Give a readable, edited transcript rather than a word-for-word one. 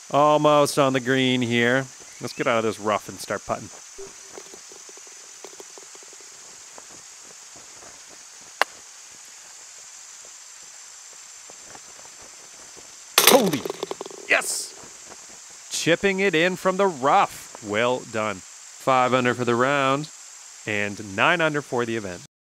Almost on the green here. Let's get out of this rough and start putting. Holy, yes! Chipping it in from the rough. Well done. 5 under for the round and 9 under for the event.